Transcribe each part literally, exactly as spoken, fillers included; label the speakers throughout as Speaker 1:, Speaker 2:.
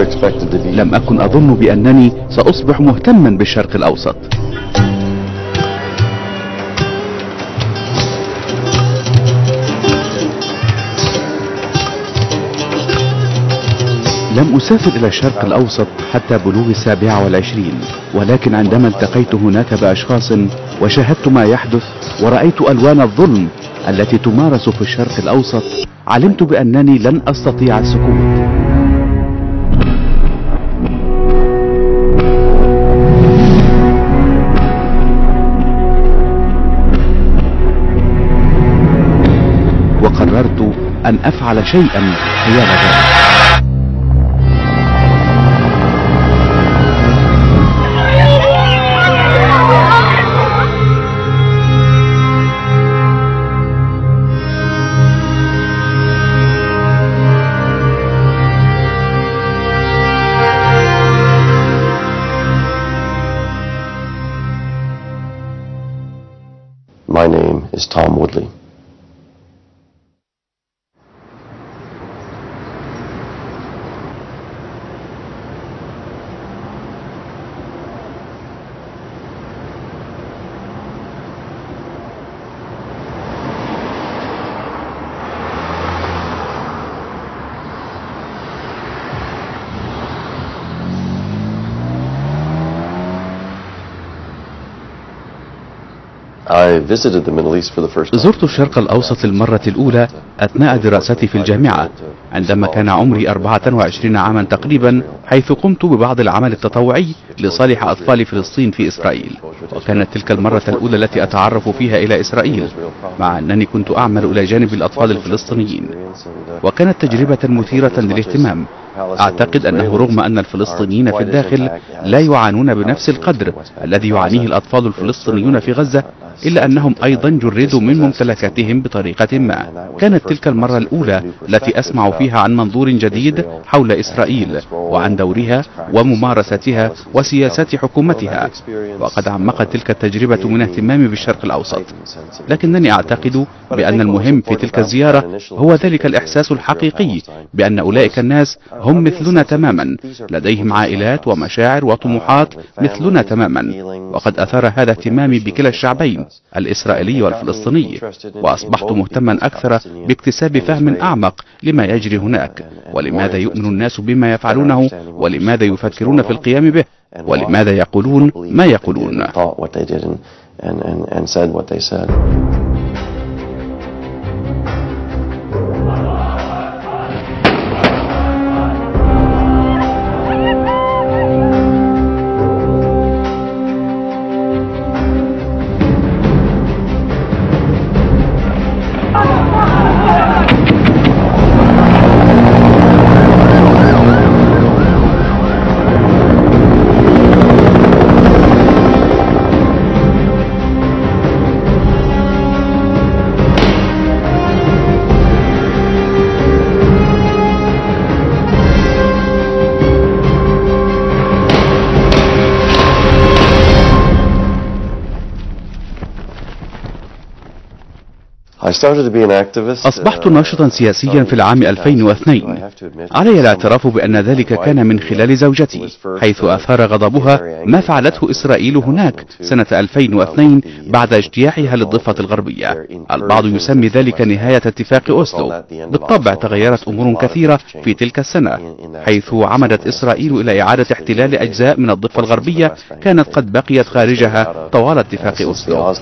Speaker 1: لم أكن أظن بأنني سأصبح مهتما بالشرق الأوسط. لم أسافر إلى الشرق الأوسط حتى بلوغ السابعة والعشرين، ولكن عندما التقيت هناك بأشخاص وشاهدت ما يحدث ورأيت ألوان الظلم التي تمارس في الشرق الأوسط، علمت بأنني لن أستطيع السكوت. وقررت أن أفعل شيئا حيال ذلك.
Speaker 2: My name is Tom Woodley.
Speaker 1: زرت الشرق الأوسط للمرة الأولى أثناء دراستي في الجامعة عندما كان عمري أربعة وعشرين عاما تقريبا، حيث قمت ببعض العمل التطوعي لصالح أطفال فلسطين في إسرائيل. وكانت تلك المرة الأولى التي أتعرف فيها إلى إسرائيل، مع أنني كنت أعمل إلى جانب الأطفال الفلسطينيين، وكانت تجربة مثيرة للاهتمام. أعتقد أنه رغم أن الفلسطينيين في الداخل لا يعانون بنفس القدر الذي يعانيه الأطفال الفلسطينيون في غزة، إلا أنهم أيضا جردوا من ممتلكاتهم بطريقة ما. كانت تلك المرة الأولى التي أسمع فيها عن منظور جديد حول إسرائيل وعن دورها وممارستها وسياسات حكومتها، وقد عمقت تلك التجربة من اهتمامي بالشرق الأوسط. لكنني أعتقد بأن المهم في تلك الزيارة هو ذلك الإحساس الحقيقي بأن أولئك الناس هم مثلنا تماما، لديهم عائلات ومشاعر وطموحات مثلنا تماما. وقد أثار هذا اهتمامي بكلا الشعبين الإسرائيلي والفلسطيني، وأصبحت مهتما أكثر باكتساب فهم أعمق لما يجري هناك، ولماذا يؤمن الناس بما يفعلونه، ولماذا يفكرون في القيام به، ولماذا يقولون ما يقولون. أصبحت ناشطا سياسيا في العام ألفين واثنين. علي الاعتراف بأن ذلك كان من خلال زوجتي، حيث أثار غضبها ما فعلته إسرائيل هناك سنة ألفين واثنين بعد اجتياحها للضفة الغربية. البعض يسمي ذلك نهاية اتفاق أوسلو. بالطبع تغيرت أمور كثيرة في تلك السنة، حيث عمدت إسرائيل إلى إعادة احتلال أجزاء من الضفة الغربية كانت قد بقيت خارجها طوال اتفاق أوسلو.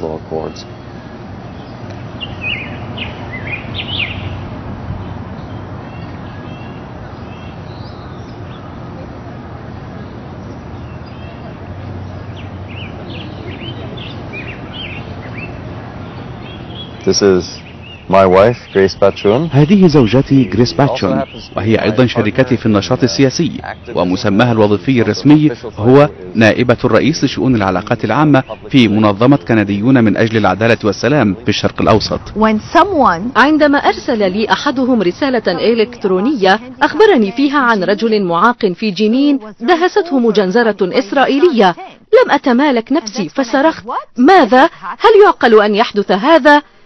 Speaker 2: This is my wife, Grace Bachun.
Speaker 1: هذه زوجتي غريس باتشون، وهي أيضا شريكتي في النشاط السياسي، ومسماها الوظيفي الرسمي هو نائبة الرئيس لشؤون العلاقات العامة في منظمة كنديون من أجل العدالة والسلام في الشرق الأوسط.
Speaker 3: عندما أرسل لي أحدهم رسالة إلكترونية أخبرني فيها عن رجل معاق في جنين دهسته مجنزرة إسرائيلية، لم أتمالك نفسي فصرخت: ماذا؟ هل يعقل أن يحدث هذا؟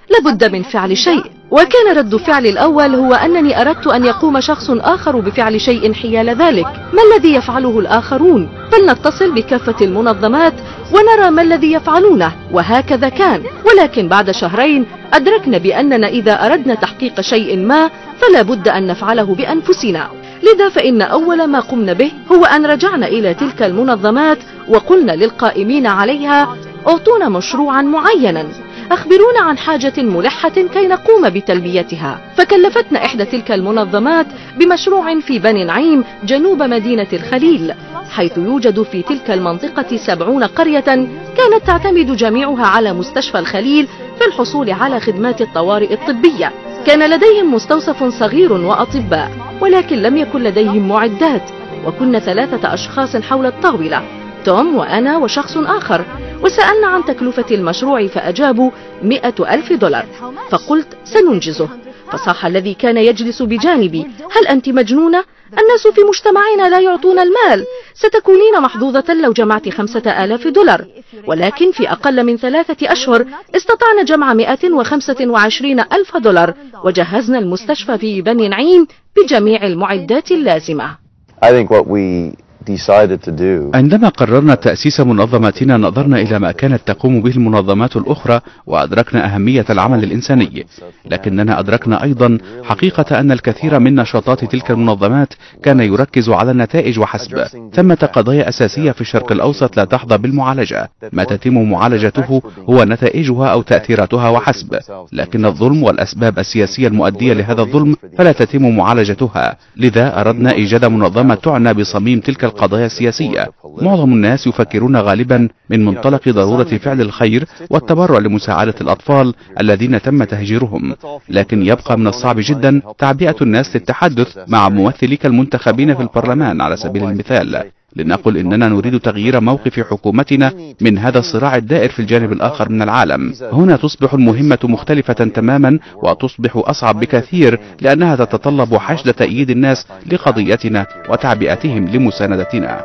Speaker 3: لابد من فعل شيء. وكان رد فعلي الأول هو أنني أردت أن يقوم شخص آخر بفعل شيء حيال ذلك. ما الذي يفعله الآخرون؟ فلنتصل بكافة المنظمات ونرى ما الذي يفعلونه. وهكذا كان. ولكن بعد شهرين أدركنا بأننا إذا أردنا تحقيق شيء ما فلا بد أن نفعله بأنفسنا. لذا فإن أول ما قمنا به هو أن رجعنا إلى تلك المنظمات وقلنا للقائمين عليها: أعطونا مشروعا معينا، أخبرونا عن حاجة ملحة كي نقوم بتلبيتها. فكلفتنا إحدى تلك المنظمات بمشروع في بني نعيم جنوب مدينة الخليل، حيث يوجد في تلك المنطقة سبعون قرية كانت تعتمد جميعها على مستشفى الخليل في الحصول على خدمات الطوارئ الطبية. كان لديهم مستوصف صغير وأطباء، ولكن لم يكن لديهم معدات، وكنا ثلاثة أشخاص حول الطاولة، توم وأنا وشخص آخر. وسألنا عن تكلفة المشروع فأجابوا مئة ألف دولار. فقلت: سننجزه. فصاح الذي كان يجلس بجانبي: هل أنت مجنونة؟ الناس في مجتمعنا لا يعطون المال، ستكونين محظوظة لو جمعت خمسة آلاف دولار. ولكن في أقل من ثلاثة أشهر استطعنا جمع مئة وخمسة وعشرين ألف دولار، وجهزنا المستشفى في بني نعيم بجميع المعدات اللازمة.
Speaker 2: I think what we decided to do.
Speaker 1: عندما قررنا تأسيس منظمتنا نظرنا إلى ما كانت تقوم به المنظمات الأخرى وأدركنا أهمية العمل الإنساني، لكننا أدركنا أيضا حقيقة أن الكثير من نشاطات تلك المنظمات كان يركز على النتائج وحسب. ثمة قضايا أساسية في الشرق الأوسط لا تحظى بالمعالجة، ما تتم معالجته هو نتائجها أو تأثيراتها وحسب، لكن الظلم والأسباب السياسية المؤدية لهذا الظلم فلا تتم معالجتها. لذا أردنا إيجاد منظمة تعنى بصميم تلك القضايا السياسية. معظم الناس يفكرون غالبا من منطلق ضرورة فعل الخير والتبرع لمساعدة الأطفال الذين تم تهجيرهم، لكن يبقى من الصعب جدا تعبئة الناس للتحدث مع ممثلي المنتخبين في البرلمان على سبيل المثال، لنقل إننا نريد تغيير موقف حكومتنا من هذا الصراع الدائر في الجانب الآخر من العالم. هنا تصبح المهمة مختلفة تماما وتصبح أصعب بكثير، لأنها تتطلب حشد تأييد الناس لقضيتنا وتعبئتهم لمساندتنا.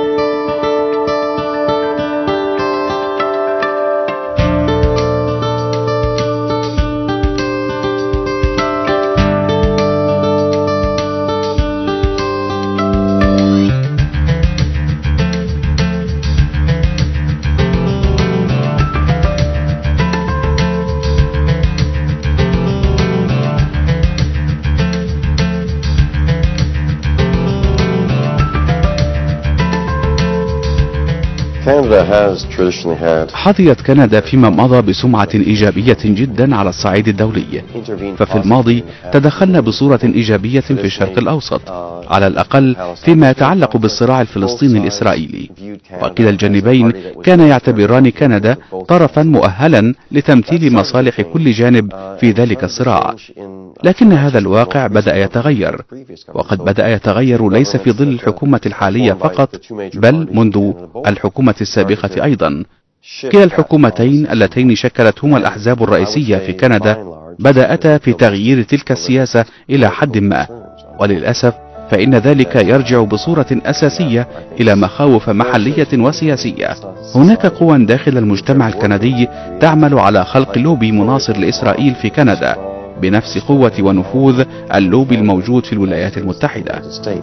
Speaker 1: حظيت كندا فيما مضى بسمعة إيجابية جدا على الصعيد الدولي، ففي الماضي تدخلنا بصورة إيجابية في الشرق الأوسط، على الأقل فيما يتعلق بالصراع الفلسطيني الإسرائيلي، وكلا الجانبين كان يعتبران كندا طرفا مؤهلا لتمثيل مصالح كل جانب في ذلك الصراع. لكن هذا الواقع بدأ يتغير، وقد بدأ يتغير ليس في ظل الحكومة الحالية فقط، بل منذ الحكومة السابقة أيضا. كلا الحكومتين اللتين شكلتهما الأحزاب الرئيسية في كندا بدأتا في تغيير تلك السياسة إلى حد ما، وللأسف فإن ذلك يرجع بصورة أساسية إلى مخاوف محلية وسياسية. هناك قوى داخل المجتمع الكندي تعمل على خلق لوبي مناصر لإسرائيل في كندا بنفس قوة ونفوذ اللوبي الموجود في الولايات المتحدة.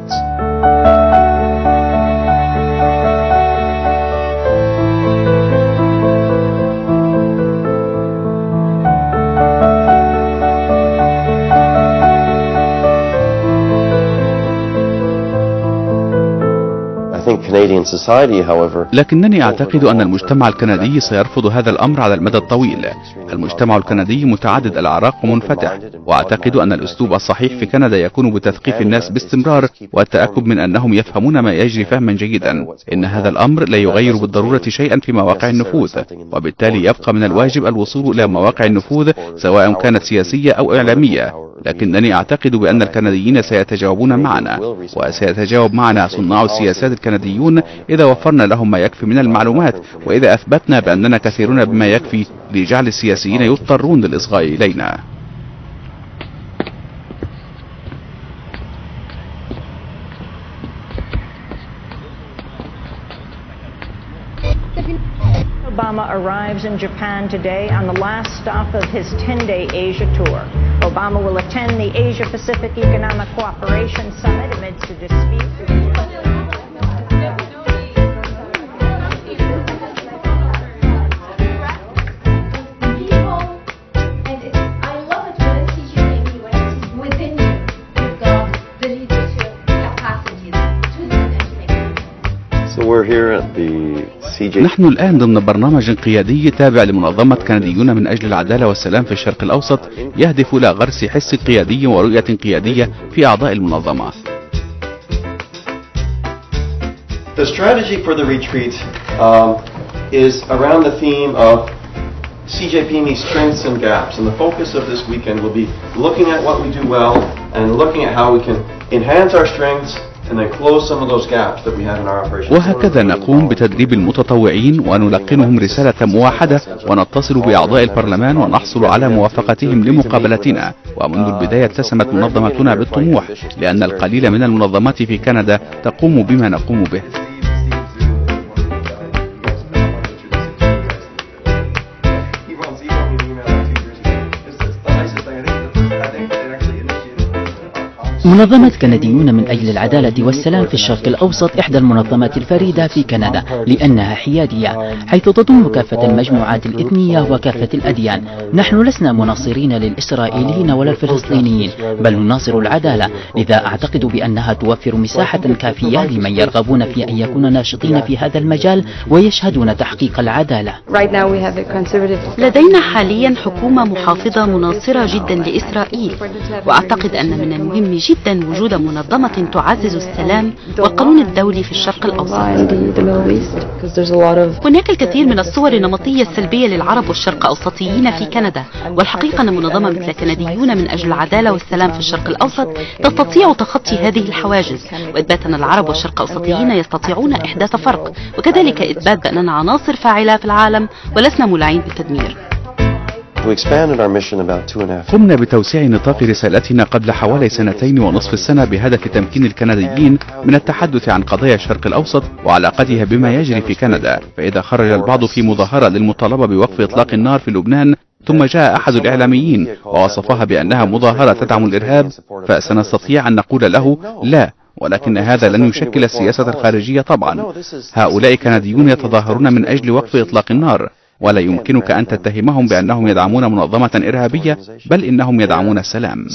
Speaker 1: لكنني أعتقد أن المجتمع الكندي سيرفض هذا الأمر على المدى الطويل. المجتمع الكندي متعدد الأعراق ومنفتح، وأعتقد أن الأسلوب الصحيح في كندا يكون بتثقيف الناس باستمرار والتأكد من أنهم يفهمون ما يجري فهما جيدا. إن هذا الأمر لا يغير بالضرورة شيئا في مواقع النفوذ، وبالتالي يبقى من الواجب الوصول إلى مواقع النفوذ سواء كانت سياسية أو إعلامية. لكنني أعتقد بأن الكنديين سيتجاوبون معنا، وسيتجاوب معنا صناع السياسات الكنديون إذا وفرنا لهم ما يكفي من المعلومات، وإذا أثبتنا بأننا كثيرون بما يكفي لجعل السياسيين يضطرون للإصغاء إلينا.
Speaker 4: Obama arrives in Japan today on the last stop of his ten-day Asia tour. Obama will attend the Asia-Pacific Economic Cooperation Summit amidst a dispute.
Speaker 1: نحن الآن ضمن برنامج قيادي تابع لمنظمة كنديون من أجل العدالة والسلام في الشرق الأوسط، يهدف إلى غرس حس قيادي ورؤية قيادية في أعضاء المنظمة.
Speaker 5: The strategy for the retreat um, is around the theme of C J P M E's strengths and gaps, and the focus of this weekend will be looking at what we do well and looking at how we can enhance our strengths and then close some of those gaps that we have in our operations.
Speaker 1: وهكذا نقوم بتدريب المتطوعين ونلقنهم رسالة موحدة ونتصل بأعضاء البرلمان ونحصل على موافقتهم لمقابلتنا. ومنذ البداية اتسمت منظمتنا بالطموح، لأن القليل من المنظمات في كندا تقوم بما نقوم به.
Speaker 6: منظمة كنديون من أجل العدالة والسلام في الشرق الأوسط إحدى المنظمات الفريدة في كندا، لأنها حيادية حيث تضم كافة المجموعات الإثنية وكافة الأديان. نحن لسنا مناصرين للإسرائيليين ولا الفلسطينيين، بل نناصر العدالة، لذا أعتقد بأنها توفر مساحة كافية لمن يرغبون في أن يكونوا ناشطين في هذا المجال ويشهدون تحقيق العدالة.
Speaker 7: لدينا حاليا حكومة محافظة مناصرة جدا لإسرائيل، وأعتقد أن من المهم جدا جدا وجود منظمة تعزز السلام والقانون الدولي في الشرق الأوسط. هناك الكثير من الصور النمطية السلبية للعرب والشرق أوسطيين في كندا، والحقيقة أن منظمة مثل كنديون من أجل العدالة والسلام في الشرق الأوسط تستطيع تخطي هذه الحواجز، وإثبات أن العرب والشرق أوسطيين يستطيعون إحداث فرق، وكذلك إثبات بأننا عناصر فاعلة في العالم ولسنا مولعين بالتدمير.
Speaker 1: قمنا بتوسيع نطاق رسالتنا قبل حوالي سنتين ونصف السنة بهدف تمكين الكنديين من التحدث عن قضايا الشرق الأوسط وعلاقتها بما يجري في كندا. فإذا خرج البعض في مظاهرة للمطالبة بوقف إطلاق النار في لبنان، ثم جاء أحد الإعلاميين ووصفها بأنها مظاهرة تدعم الإرهاب، فسنستطيع أن نقول له لا، ولكن هذا لن يشكل السياسة الخارجية طبعا. هؤلاء كنديون يتظاهرون من أجل وقف إطلاق النار، ولا يمكنك أن تتهمهم بأنهم يدعمون منظمة إرهابية، بل إنهم يدعمون السلام.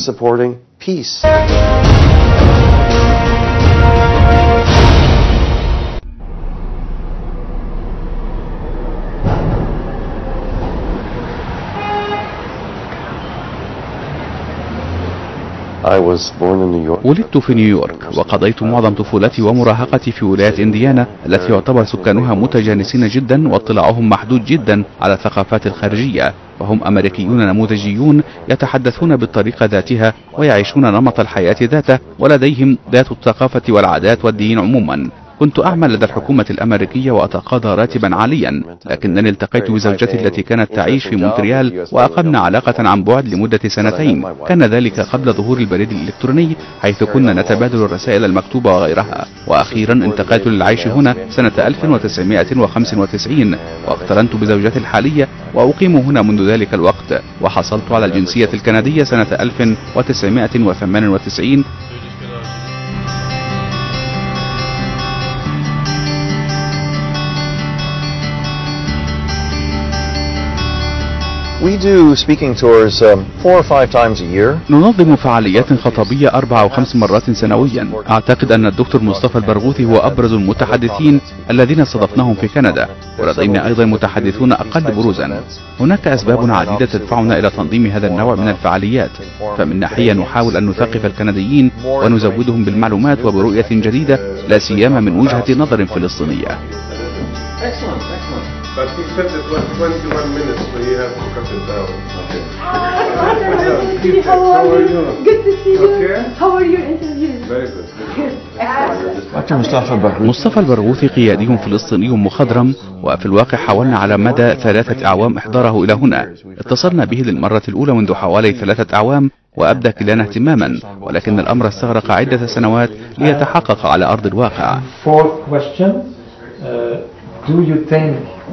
Speaker 1: ولدت في نيويورك، وقضيت معظم طفولتي ومراهقتي في ولاية إنديانا التي يعتبر سكانها متجانسين جدا واطلاعهم محدود جدا على الثقافات الخارجية، فهم أمريكيون نموذجيون يتحدثون بالطريقة ذاتها ويعيشون نمط الحياة ذاته، ولديهم ذات الثقافة والعادات والدين عموما. كنت أعمل لدى الحكومة الأمريكية وأتقاضى راتبا عاليا، لكنني التقيت بزوجتي التي كانت تعيش في مونتريال وأقمنا علاقة عن بعد لمدة سنتين. كان ذلك قبل ظهور البريد الإلكتروني، حيث كنا نتبادل الرسائل المكتوبة وغيرها. وأخيرا انتقلت للعيش هنا سنة ألف وتسعمائة وخمسة وتسعين، واقترنت بزوجتي الحالية وأقيم هنا منذ ذلك الوقت، وحصلت على الجنسية الكندية سنة ألف وتسعمائة وثمانية وتسعين.
Speaker 2: We do speaking tours um, four or five times a year.
Speaker 1: ننظم فعاليات خطابية أربع أو خمس مرات سنويا. أعتقد أن الدكتور مصطفى البرغوثي هو أبرز المتحدثين الذين استضفناهم في كندا، ولدينا أيضا متحدثون أقل بروزا. هناك أسباب عديدة تدفعنا إلى تنظيم هذا النوع من الفعاليات، فمن ناحية نحاول أن نثقف الكنديين ونزودهم بالمعلومات وبرؤية جديدة، لا سيما من وجهة نظر فلسطينية.
Speaker 8: But he said that twenty-one minutes, so you have to cut it down. Okay.
Speaker 9: How are you? Good to see you. How are your interviews?
Speaker 8: Very good.
Speaker 1: مصطفى البرغوثي قيادي فلسطيني مخضرم، وفي الواقع حاولنا على مدى ثلاثة أعوام إحضاره إلى هنا. اتصلنا به للمرة الأولى منذ حوالي ثلاثة أعوام وأبدى كلانا اهتماما، ولكن الأمر استغرق عدة سنوات ليتحقق على أرض الواقع.
Speaker 10: Do you think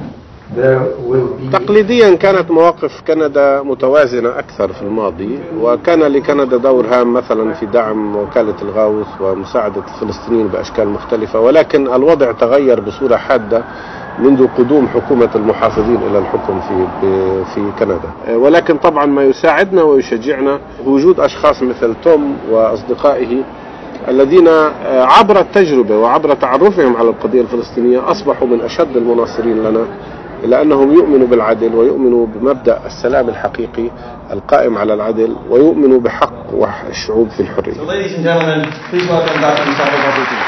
Speaker 8: تقليديا كانت مواقف كندا متوازنة أكثر في الماضي، وكان لكندا دور هام مثلا في دعم وكالة الغوث ومساعدة الفلسطينيين بأشكال مختلفة، ولكن الوضع تغير بصورة حادة منذ قدوم حكومة المحافظين إلى الحكم في في كندا. ولكن طبعا ما يساعدنا ويشجعنا وجود أشخاص مثل توم وأصدقائه الذين عبر التجربة وعبر تعرفهم على القضية الفلسطينية أصبحوا من أشد المناصرين لنا، لأنهم يؤمنوا بالعدل ويؤمنوا بمبدأ السلام الحقيقي القائم على العدل ويؤمنوا بحق الشعوب في الحرية. So, ladies and gentlemen, please welcome Doctor Mustafa Barghouti.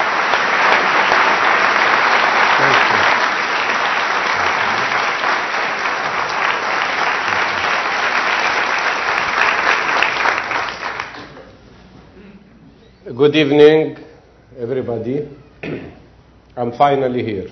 Speaker 8: Good evening, everybody. I'm finally here.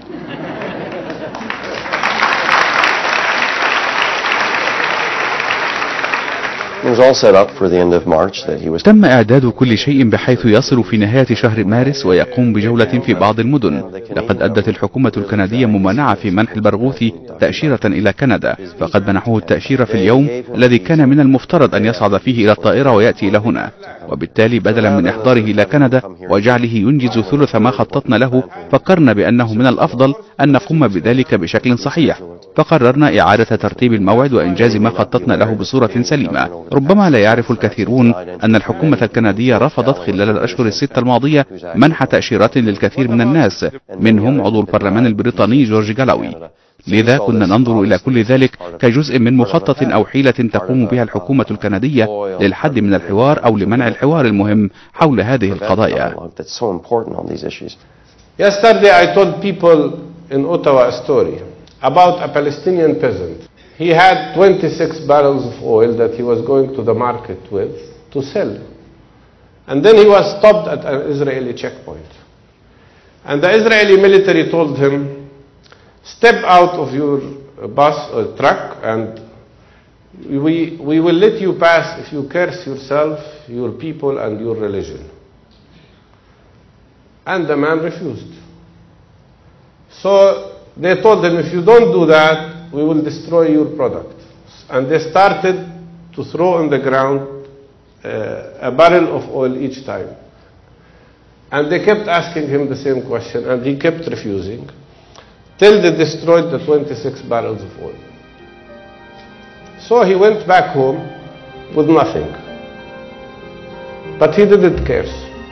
Speaker 1: تم إعداد كل شيء بحيث يصل في نهاية شهر مارس ويقوم بجولة في بعض المدن. لقد أدت الحكومة الكندية ممانعة في منح البرغوثي تأشيرة إلى كندا، فقد منحوه التأشيرة في اليوم الذي كان من المفترض أن يصعد فيه إلى الطائرة ويأتي إلى هنا، وبالتالي بدلا من إحضاره إلى كندا وجعله ينجز ثلث ما خططنا له، فكرنا بأنه من الأفضل أن نقوم بذلك بشكل صحيح، فقررنا إعادة ترتيب الموعد وإنجاز ما خططنا له بصورة سليمة. ربما لا يعرف الكثيرون أن الحكومة الكندية رفضت خلال الأشهر الستة الماضية منح تأشيرات للكثير من الناس، منهم عضو البرلمان البريطاني جورج جالاوي. لذا كنا ننظر إلى كل ذلك كجزء من مخطط أو حيلة تقوم بها الحكومة الكندية للحد من الحوار أو لمنع الحوار المهم حول هذه القضايا.
Speaker 8: Yesterday I told people in Ottawa a story about a Palestinian peasant. He had twenty-six barrels of oil that he was going to the market with to sell. And then he was stopped at an Israeli checkpoint. And the Israeli military told him, step out of your bus or truck and we, we will let you pass if you curse yourself, your people and your religion. And the man refused. So they told him, if you don't do that, we will destroy your product. And they started to throw on the ground uh, a barrel of oil each time. And they kept asking him the same question, and he kept refusing, till they destroyed the twenty-six barrels of oil. So he went back home with nothing. But he didn't curse.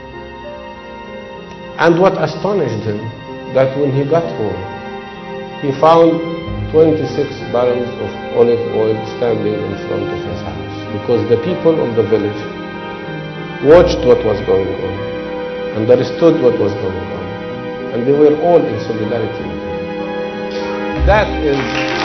Speaker 8: And what astonished him, that when he got home, he found twenty-six barrels of olive oil standing in front of his house, because the people of the village watched what was going on, understood what was going on, and they were all in solidarity with him. That is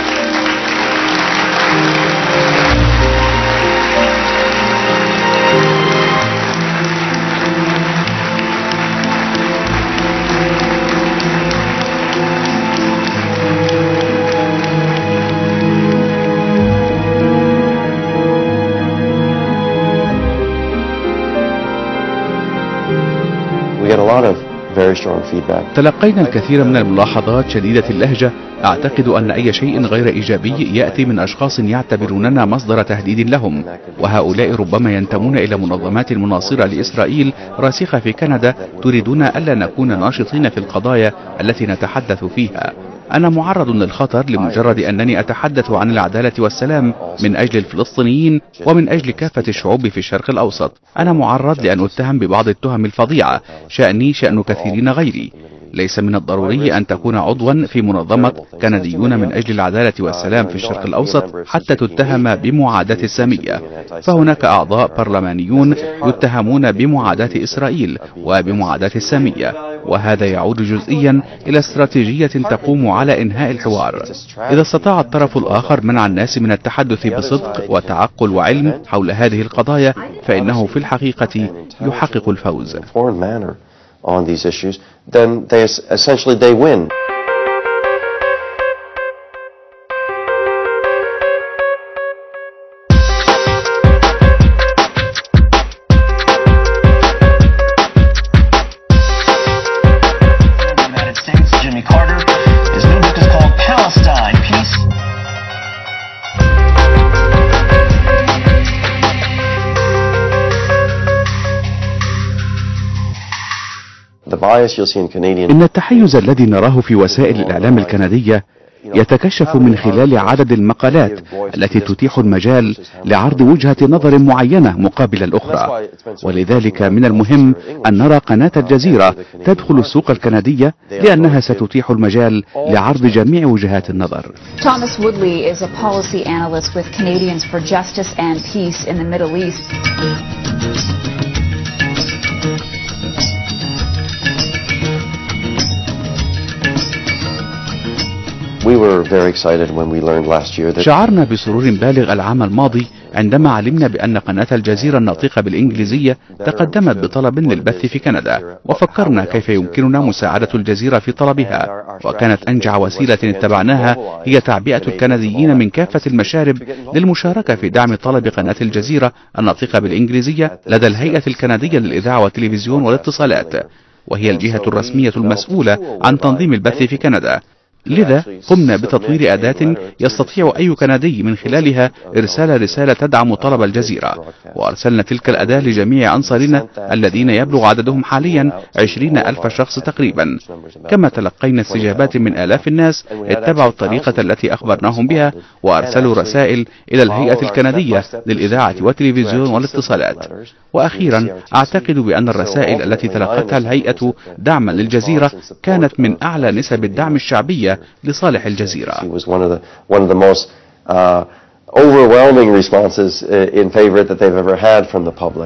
Speaker 1: تلقينا الكثير من الملاحظات شديدة اللهجة. أعتقد أن أي شيء غير إيجابي يأتي من أشخاص يعتبروننا مصدر تهديد لهم، وهؤلاء ربما ينتمون إلى منظمات مناصرة لإسرائيل راسخة في كندا تريدون ألا نكون ناشطين في القضايا التي نتحدث فيها. أنا معرض للخطر لمجرد أنني أتحدث عن العدالة والسلام من أجل الفلسطينيين ومن أجل كافة الشعوب في الشرق الأوسط. أنا معرض لأن أتهم ببعض التهم الفظيعة، شأني شأن كثيرين غيري. ليس من الضروري أن تكون عضوا في منظمة كنديون من أجل العدالة والسلام في الشرق الأوسط حتى تتهم بمعاداة السامية، فهناك أعضاء برلمانيون يتهمون بمعاداة إسرائيل وبمعاداة السامية، وهذا يعود جزئيا إلى استراتيجية تقوم على إنهاء الحوار. إذا استطاع الطرف الآخر منع الناس من التحدث بصدق وتعقل وعلم حول هذه القضايا فإنه في الحقيقة يحقق الفوز.
Speaker 2: on these issues, then they essentially they win.
Speaker 10: United States, Jimmy Carter. His new book is called Palestine.
Speaker 2: bias you'll see in Canadian.
Speaker 1: إن التحيز الذي نراه في وسائل الإعلام الكندية يتكشف من خلال عدد المقالات التي تتيح المجال لعرض وجهة نظر معينة مقابل الأخرى، ولذلك من المهم أن نرى قناة الجزيرة تدخل السوق الكندية لأنها ستتيح المجال لعرض جميع وجهات النظر.
Speaker 10: Thomas Woodley is a policy analyst with Canadians for Justice and Peace in the Middle East.
Speaker 2: We were very excited when we learned last year that
Speaker 1: شعرنا بسرور بالغ العام الماضي عندما علمنا بأن قناة الجزيرة الناطقة بالإنجليزية تقدمت بطلب للبث في كندا، وفكرنا كيف يمكننا مساعدة الجزيرة في طلبها، وكانت أنجع وسيلة اتبعناها هي تعبئة الكنديين من كافة المشارب للمشاركة في دعم طلب قناة الجزيرة الناطقة بالإنجليزية لدى الهيئة الكندية للإذاعة والتلفزيون والاتصالات، وهي الجهة الرسمية المسؤولة عن تنظيم البث في كندا. لذا قمنا بتطوير أداة يستطيع أي كندي من خلالها إرسال رسالة تدعم طلب الجزيرة، وأرسلنا تلك الأداة لجميع أنصارنا الذين يبلغ عددهم حاليا عشرين ألف شخص تقريبا، كما تلقينا استجابات من آلاف الناس اتبعوا الطريقة التي أخبرناهم بها وأرسلوا رسائل إلى الهيئة الكندية للإذاعة والتلفزيون والاتصالات. وأخيرا أعتقد بأن الرسائل التي تلقتها الهيئة دعما للجزيرة كانت من أعلى نسب الدعم الشعبية لصالح الجزيرة.
Speaker 2: overwhelming responses in favor that they've ever had from the public.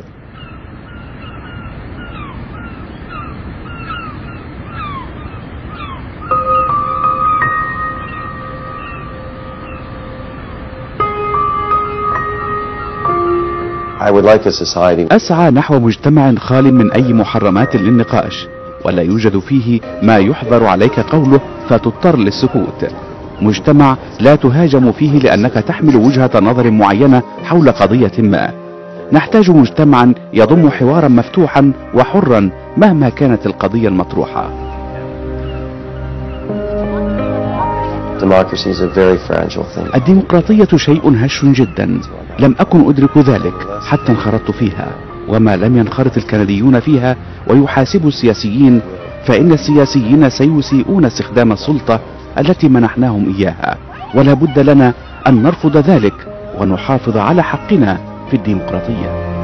Speaker 2: I would like a society.
Speaker 1: أسعى نحو مجتمع خال من أي محرمات للنقاش، ولا يوجد فيه ما يحظر عليك قوله فتضطر للسكوت. مجتمع لا تهاجم فيه لأنك تحمل وجهة نظر معينة حول قضية ما. نحتاج مجتمعا يضم حوارا مفتوحا وحرا مهما كانت القضية المطروحة. الديمقراطية شيء هش جدا، لم أكن أدرك ذلك حتى انخرطت فيها، وما لم ينخرط الكنديون فيها ويحاسبوا السياسيين فإن السياسيين سيسيئون استخدام السلطة التي منحناهم إياها، ولا بد لنا أن نرفض ذلك ونحافظ على حقنا في الديمقراطية.